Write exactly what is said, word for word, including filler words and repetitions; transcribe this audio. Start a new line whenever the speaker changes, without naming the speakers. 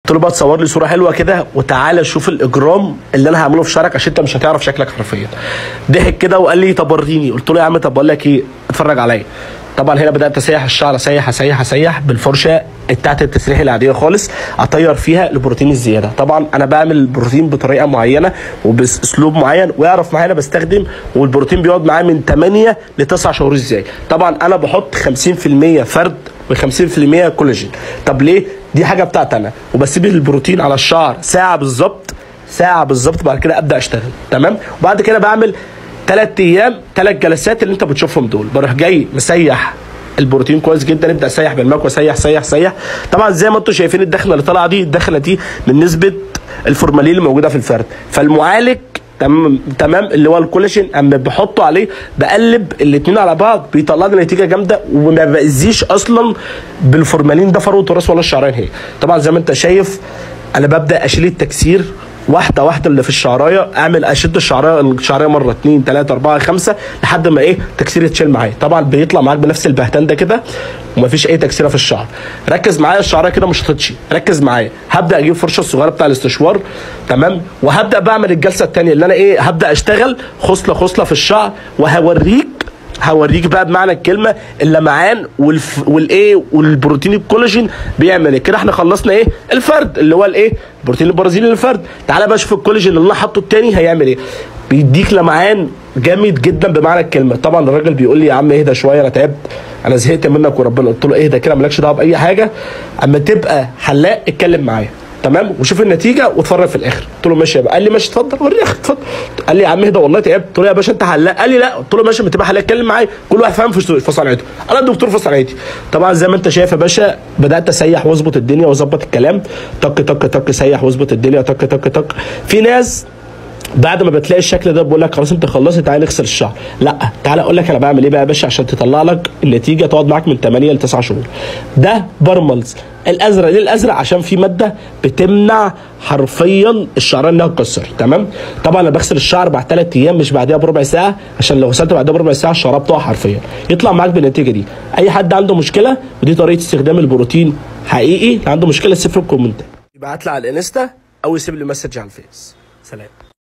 قلت له بقى تصور لي صوره حلوه كده وتعالى شوف الاجرام اللي انا هعمله في شعرك عشان انت مش هتعرف شكلك حرفيا. ضحك كده وقال لي طب وريني. قلت له يا عم طب بقول لك ايه، اتفرج عليا. طبعا هنا بدات اسيح الشعر، اسيح اسيح اسيح بالفرشه بتاعت التسريح العاديه خالص، اطير فيها البروتين الزياده. طبعا انا بعمل البروتين بطريقه معينه وباسلوب معين ويعرف معايا انا بستخدم، والبروتين بيقعد معايا من ثمانية ل تسعة شهور ازاي. طبعا انا بحط خمسين في المية فرد وخمسين في المية كولاجين. طب ليه؟ دي حاجه بتاعتي انا، وبسيب البروتين على الشعر ساعه بالظبط، ساعه بالظبط، بعد كده ابدا اشتغل. تمام. وبعد كده بعمل ثلاث ايام ثلاث جلسات اللي انت بتشوفهم دول، بروح جاي مسيح البروتين كويس جدا، ابدا اسيح بالمكوى، سيح سيح سيح. طبعا زي ما انتم شايفين الدخله اللي طالعه دي، الدخله دي من نسبه الفورمالين اللي موجوده في الفرد، فالمعالج تمام تمام اللي هو الكولاجين اما بحطه عليه بقلب الاثنين على بعض بيطلع لي نتيجه جامده، وما باذيش اصلا بالفورمالين ده فروه الراس ولا الشعرين. هي طبعا زي ما انت شايف انا ببدا اشيل التكسير واحده واحده اللي في الشعرايه، اعمل اشد الشعرايه الشعرايه مره اثنين ثلاثه اربعه خمسه لحد ما ايه تكسير يتشيل معايا. طبعا بيطلع معاك بنفس البهتان ده كده ومفيش اي تكسيره في الشعر. ركز معايا الشعرايه كده مش هتطشي، ركز معايا. هبدا اجيب فرشه الصغيره بتاع الاستشوار تمام، وهبدا بعمل الجلسه الثانيه اللي انا ايه هبدا اشتغل خصله خصله في الشعر، وهوريك هوريك بقى بمعنى الكلمه اللمعان والف... والايه والبروتين الكولاجين بيعمل ايه. كده احنا خلصنا ايه الفرد اللي هو الايه البروتين البرازيلي للفرد. تعالى بقى شوف الكولاجين اللي انا حاطه الثاني هيعمل ايه. بيديك لمعان جامد جدا بمعنى الكلمه. طبعا الراجل بيقول لي يا عم اهدى شويه انا تعبت انا زهقت منك وربنا. قلت له اهدى كده مالكش دعوه باي حاجه، اما تبقى حلاق اتكلم معايا تمام وشوف النتيجه واتفرج في الاخر. قلت له ماشي يا بقى. قال لي ماشي اتفضل وريني يا اخي اتفضل. قال لي يا عم اهدى والله تعبت. قلت له يا باشا انت حلاق؟ قال لي لا. قلت له ماشي ما تبقى حلاق اتكلم معايا، كل واحد فاهم في صنعته، انا الدكتور في صنعتي. طبعا زي ما انت شايف يا باشا بدات اسيح واظبط الدنيا واظبط الكلام، طق طق طق سيح واظبط الدنيا طق طق طق. في ناس بعد ما بتلاقي الشكل ده بقول لك خلاص انت خلصت تعالى نغسل الشعر. لا تعالى اقول لك انا بعمل ايه بقى يا باشا عشان تطلع لك النتيجه تقعد معاك من ثمانية ل تسعة شهور. ده برملز الازرق. ليه الازرق؟ عشان في ماده بتمنع حرفيا الشعريه انها تكسر. تمام. طبعا انا بغسل الشعر بعد ثلاث ايام مش بعدها بربع ساعه، عشان لو غسلت بعدها بربع ساعه الشعريه بتقع حرفيا. يطلع معاك بالنتيجه دي. اي حد عنده مشكله ودي طريقه استخدام البروتين حقيقي، اللي عنده مشكله سيب في الكومنتات يبعت لي على الانستا او يسيب لي مسج على الفيس. سلام.